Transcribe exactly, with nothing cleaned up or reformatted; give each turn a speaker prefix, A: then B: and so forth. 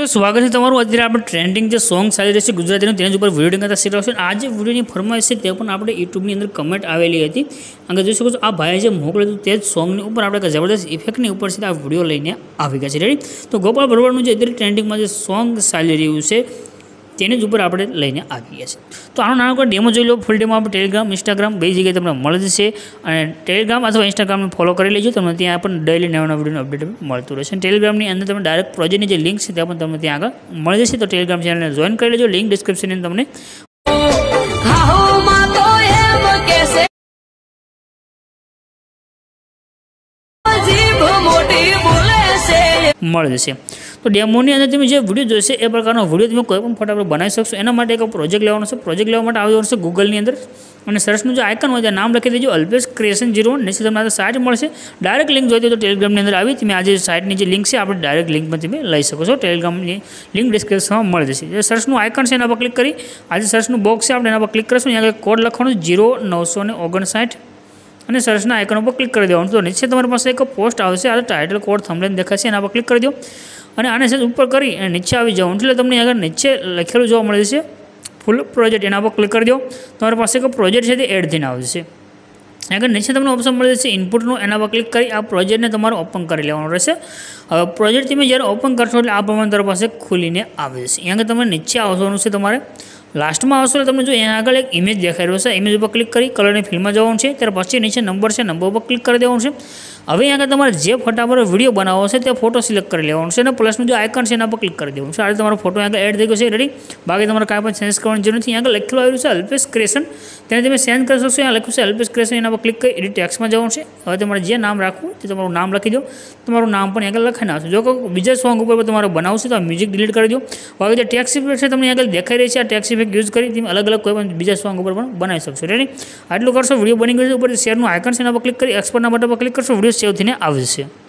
A: तो स्वागत है तमाરું અત્યારે આપણે ટ્રેન્ડિંગ જે સોંગ ચાલી રહી છે ગુજરાતીનું તેના ઉપર વિડીયો કરતા શીખવા છે। આ જે વિડીયોની ફરમાઈશ છે તે પણ આપણે યુટ્યુબની અંદર કમેન્ટ આવેલી હતી। આગળ જોઈ શકો છો આ ભાઈએ જે મોકલ્યું હતું તે જ સોંગની ઉપર આપણે જબરદસ્ત ઇફેક્ટની ઉપર છે આ વિડીયો લઈને આવી ગયા છે। રેડી? તો ગોપાલ ભરવાડનું જે અત્યારે ટ્રેન્ડિંગમાં જે સોંગ ચાલી રહ્યું છે તેની જ ઉપર આપણે લઈને આવી ગયા છે। તો આનો નાનો ડેમો જોઈ લો। ફૂલ ડેમો આપણે ટેલિગ્રામ ઇન્સ્ટાગ્રામ બે જગ્યાએ તમને મળી જશે અને ટેલિગ્રામ અથવા ઇન્સ્ટાગ્રામને ફોલો કરી લેજો। તમને ત્યાં પણ ડેઇલી નવા નવા વિડીયોનું અપડેટ મળતું રહેશે। ટેલિગ્રામની અંદર તમે ડાયરેક્ટ પ્રોજેક્ટની જે લિંક છે ત્યાં પણ તમને ત્યાં આગળ મળી જશે। તો ટેલિગ્રામ ચેનલને જોઈન કરી લેજો। લિંક ડિસ્ક્રિપ્શનની તમને મળી જશે। તો ડેમોની અંદર તમે જે વિડીયો જોઈશે એ પ્રકારનો વિડીયો તમે કોઈ પણ ફટાફટ બનાવી શકશો। એના માટે એક પ્રોજેક્ટ લેવાનો છે। પ્રોજેક્ટ લેવા માટે આવી જવાનું છે ગૂગલની અંદર અને સર્ચનું જે આઇકન હોય ત્યાં નામ લખી દેજો અલ્પેશ ક્રિએશન ઝીરો વન। નીચે તમને આ સાઇટ મળશે। ડાયરેક્ટ લિંક જોઈતી તો ટેલિગ્રામની અંદર આવી તમે આજે સાઇટની જે લિંક છે આપણે ડાયરેક્ટ લિંકમાં તમે લઈ શકો છો। ટેલિગ્રામની લિંક ડિસ્ક્રિપ્શનમાં મળી જશે। જે સર્ચનું આઇકન છે એના પર ક્લિક કરી આ જે સર્ચનું બોક્સ છે આપણે એના પર ક્લિક કરીશું। અહીંયા કોડ લખવાનું જીરો નવસો ને ઓગણસાઠ અને સર્ચના આઇકન ઉપર ક્લિક કરી દેવાનું। તો નીચે તમારી પાસે એક પોસ્ટ આવશે આ ટાઇટલ કોડ થંબનેલ દેખાશે એના પર ક્લિક કરી દો અને આને સેજ ઉપર કરી અને નીચે આવી જવાનું એટલે તમને આગળ નીચે લખેલું જોવા મળે છે ફૂલ પ્રોજેક્ટ એના પર ક્લિક કરી દો। તમારી પાસે એક પ્રોજેક્ટ છે તે એડ થઈને આવશે। આગળ નીચે તમને ઓપ્શન મળે છે ઇનપુટનું એના પર ક્લિક કરી આ પ્રોજેક્ટને તમારે ઓપન કરી લેવાનું રહેશે। હવે પ્રોજેક્ટ તમે જ્યારે ઓપન કરશો એટલે આ પ્રમાણે તમારી પાસે ખુલીને આવે છે। અહીંયા આગળ તમે નીચે આવવાનું છે તમારે લાસ્ટમાં આવશો એટલે તમને જો એના આગળ એક ઇમેજ દેખાઈ રહ્યો છે। ઇમેજ ઉપર ક્લિક કરી કલરની ફિલ્મમાં જવાનું છે। ત્યાર પછી નીચે નંબર છે નંબર ઉપર ક્લિક કરી દેવાનું છે। હવે અહીંયા આગળ તમારે જે ફોટા પર વિડીયો બનાવવો છે તે ફોટો સિલેક્ટ કરી લેવાનું છે અને પ્લસનું જે આઇકન છે એના પર ક્લિક કરી દેવાનું છે। આ તમારો ફોટો આગળ એડ થઈ ગયો છે। રેડી? બાકી તમારે કાંઈ પણ ચેન્જ કરવાની જરૂર નથી। આગળ લખેલું આવ્યું છે અલ્પેશ ક્રિએશન તેને તમે સેન્ડ કરી શકશો। અહીંયા લખ્યું છે અલ્પેશ ક્રિએશન એના પર ક્લિક કરી એડિટ ટેક્સ્ટમાં જવાનું છે। હવે તમારે જે નામ રાખવું તે તમારું નામ લખી દો। તમારું નામ પણ આગળ લખાઈને આવશે। જો કોઈ બીજા સોંગ ઉપર તમારે બનાવશે તો આ મ્યુઝિક ડિલીટ કરી દો। હવે જે ટેક્સ ઇફેક્ટ છે તમને આગળ દેખાઈ રહી છે આ ટેક્સ ઇફેક્ટ યુઝ કરી તમે અલગ અલગ કોઈ પણ બીજા સોંગ ઉપર પણ બનાવી શકશો। રેડી? આટલું કરશો વિડીયો બની ગયો છે। ઉપર શેરનું આઇકન છે એના પર ક્લિક કરી એક્સપોર્ટના બટન પર ક્લિક કરશો વિડીયો સેવ થઈને આવશે।